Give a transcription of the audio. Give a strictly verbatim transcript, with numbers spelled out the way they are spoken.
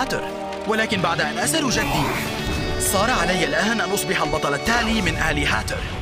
هاتر، ولكن بعد أن أسأل جدي صار علي الآن أن أصبح البطل التالي من آل هاتر.